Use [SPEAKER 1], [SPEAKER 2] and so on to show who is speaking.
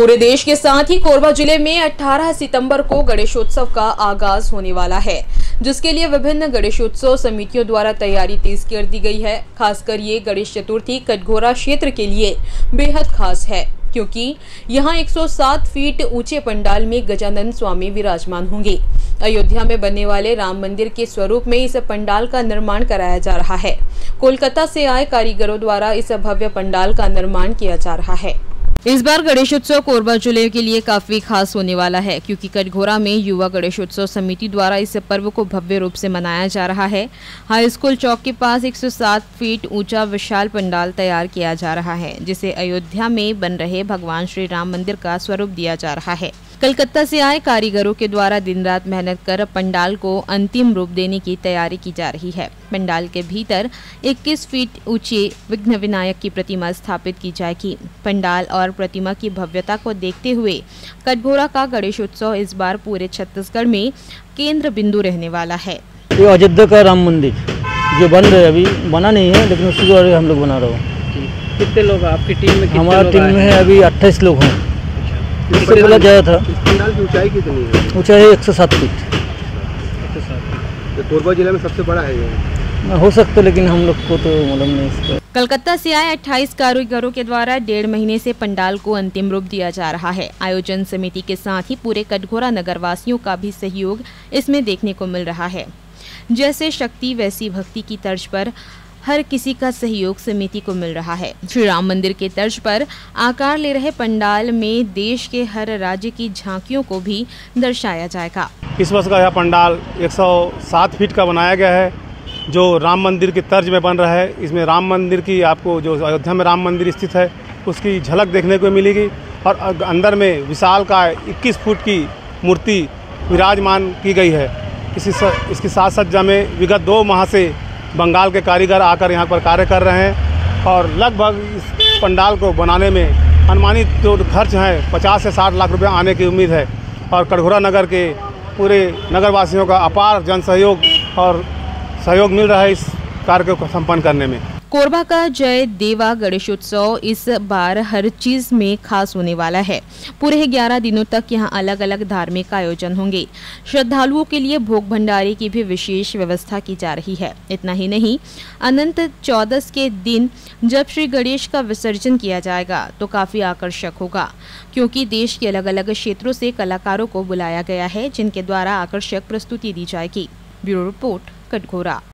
[SPEAKER 1] पूरे देश के साथ ही कोरबा जिले में 18 सितंबर को गणेशोत्सव का आगाज होने वाला है, जिसके लिए विभिन्न गणेशोत्सव समितियों द्वारा तैयारी तेज कर दी गई है। खासकर ये गणेश चतुर्थी कटघोरा क्षेत्र के लिए बेहद खास है, क्योंकि यहाँ 107 फीट ऊंचे पंडाल में गजानन स्वामी विराजमान होंगे। अयोध्या में बनने वाले राम मंदिर के स्वरूप में इस पंडाल का निर्माण कराया जा रहा है। कोलकाता से आए कारीगरों द्वारा इस भव्य पंडाल का निर्माण किया जा रहा है। इस बार गणेशोत्सव कोरबा जिले के लिए काफी खास होने वाला है, क्योंकि कटघोरा में युवा गणेशोत्सव समिति द्वारा इस पर्व को भव्य रूप से मनाया जा रहा है। हाई स्कूल चौक के पास 107 फीट ऊंचा विशाल पंडाल तैयार किया जा रहा है, जिसे अयोध्या में बन रहे भगवान श्री राम मंदिर का स्वरूप दिया जा रहा है। कलकत्ता से आए कारीगरों के द्वारा दिन रात मेहनत कर पंडाल को अंतिम रूप देने की तैयारी की जा रही है। पंडाल के भीतर 21 फीट ऊंचे विघ्न विनायक की प्रतिमा स्थापित की जाएगी। पंडाल और प्रतिमा की भव्यता को देखते हुए कटघोरा का गणेशोत्सव इस बार पूरे छत्तीसगढ़ में केंद्र बिंदु रहने वाला है।
[SPEAKER 2] ये अयोध्या का राम मंदिर जो बन रहा है, अभी बना नहीं है, लेकिन उसके बारे में हम लोग बना रहे हैं।
[SPEAKER 3] कितने लोग आपकी टीम में?
[SPEAKER 2] हमारी टीम में है अभी 28 लोग हैं। इससे पहले ज़्यादा था।
[SPEAKER 3] पंडाल की ऊंचाई कितनी है?
[SPEAKER 2] ऊंचाई 107 फीट।
[SPEAKER 3] तो कोरबा जिले में सबसे बड़ा है ये?
[SPEAKER 2] हो सकता, लेकिन हम लोग को तो मालूम नहीं इसका।
[SPEAKER 1] कलकत्ता से आए 28 कारीगरों के द्वारा 1.5 महीने से पंडाल को अंतिम रूप दिया जा रहा है। आयोजन समिति के साथ ही पूरे कटघोरा नगरवासियों का भी सहयोग इसमें देखने को मिल रहा है। जैसे शक्ति वैसी भक्ति की तर्ज पर हर किसी का सहयोग समिति को मिल रहा है। श्री राम मंदिर के तर्ज पर आकार ले रहे पंडाल में देश के हर राज्य की झांकियों को भी दर्शाया जाएगा।
[SPEAKER 4] इस वर्ष का यह पंडाल 107 फीट का बनाया गया है, जो राम मंदिर के तर्ज में बन रहा है। इसमें राम मंदिर की आपको जो अयोध्या में राम मंदिर स्थित है उसकी झलक देखने को मिलेगी, और अंदर में विशाल का 21 फुट की मूर्ति विराजमान की गई है। इसकी साज सज्जा में विगत 2 माह से बंगाल के कारीगर आकर यहाँ पर कार्य कर रहे हैं, और लगभग इस पंडाल को बनाने में अनुमानित जो खर्च है 50 से 60 लाख रुपए आने की उम्मीद है। और कटघोरा नगर के पूरे नगरवासियों का अपार जन सहयोग मिल रहा है इस कार्य को संपन्न करने में।
[SPEAKER 1] कोरबा का जय देवा गणेशोत्सव इस बार हर चीज में खास होने वाला है। पूरे 11 दिनों तक यहाँ अलग अलग धार्मिक आयोजन होंगे। श्रद्धालुओं के लिए भोग भंडारे की भी विशेष व्यवस्था की जा रही है। इतना ही नहीं, अनंत चौदस के दिन जब श्री गणेश का विसर्जन किया जाएगा तो काफी आकर्षक होगा, क्योंकि देश के अलग अलग क्षेत्रों से कलाकारों को बुलाया गया है, जिनके द्वारा आकर्षक प्रस्तुति दी जाएगी। Bureau report, Katghora.